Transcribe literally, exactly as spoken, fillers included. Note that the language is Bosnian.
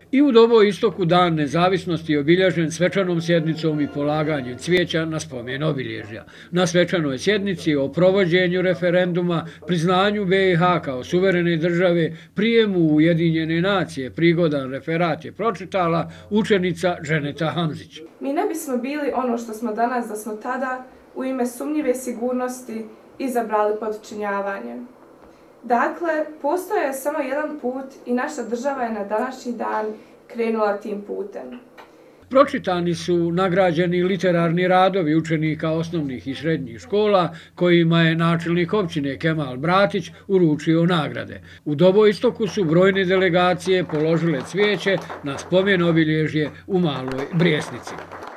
I u Doboistoku dan nezavisnosti je obilježen svečanom sjednicom i polaganjem cvijeća na spomen obilježja. Na svečanoj sjednici o provođenju referenduma, priznanju B i H kao suverene države, prijemu u Ujedinjene nacije, prigodan referat je pročitala učenica Dženeta Hamzić. Mi ne bismo bili ono što smo danas da smo tada u ime sumnjive sigurnosti izabrali podčinjavanje. Dakle, postoje je samo jedan put i naša država je na današnji dan krenula tim putem. Pročitani su nagrađeni literarni radovi učenika osnovnih i srednjih škola kojima je načelnik općine Kemal Bratić uručio nagrade. U Doboistoku su brojne delegacije položile cvijeće na spomen obilježje u Maloj Brijesnici.